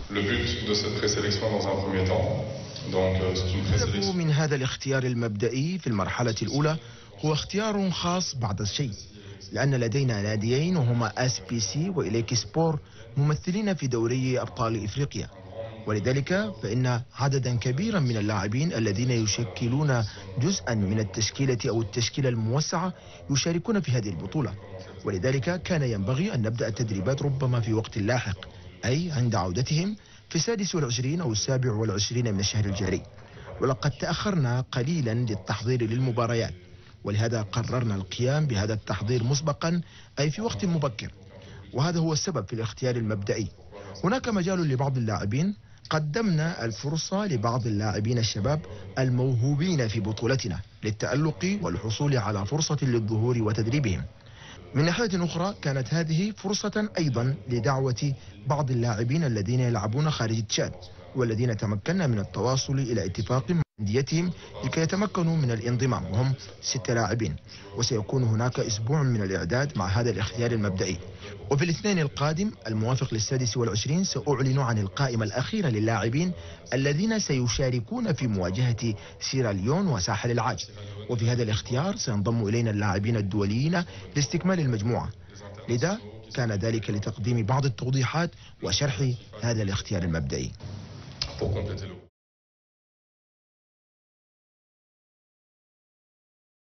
الهدف من هذا الاختيار المبدئي في المرحلة الأولى هو اختيار خاص بعض الشيء، لأن لدينا ناديين وهما اس بي سي وإليك سبور ممثلين في دوري أبطال إفريقيا، ولذلك فإن عددا كبيرا من اللاعبين الذين يشكلون جزءا من التشكيلة أو التشكيلة الموسعة يشاركون في هذه البطولة. ولذلك كان ينبغي أن نبدأ التدريبات ربما في وقت لاحق، أي عند عودتهم في 26 أو 27 من الشهر الجاري. ولقد تأخرنا قليلا للتحضير للمباريات، ولهذا قررنا القيام بهذا التحضير مسبقا أي في وقت مبكر، وهذا هو السبب في الاختيار المبدئي. هناك مجال لبعض اللاعبين، قدمنا الفرصة لبعض اللاعبين الشباب الموهوبين في بطولتنا للتألق والحصول على فرصة للظهور وتدريبهم. من ناحية أخرى كانت هذه فرصة أيضا لدعوة بعض اللاعبين الذين يلعبون خارج تشاد والذين تمكنا من التواصل إلى اتفاق مع أنديتهم لكي يتمكنوا من الانضمام، وهم 6 لاعبين. وسيكون هناك أسبوع من الإعداد مع هذا الاختيار المبدئي. وفي الاثنين القادم الموافق ل26 سأعلن عن القائمة الأخيرة للاعبين الذين سيشاركون في مواجهة سيراليون وساحل العاج. وفي هذا الاختيار سينضم إلينا اللاعبين الدوليين لاستكمال المجموعة. لذا كان ذلك لتقديم بعض التوضيحات وشرح هذا الاختيار المبدئي.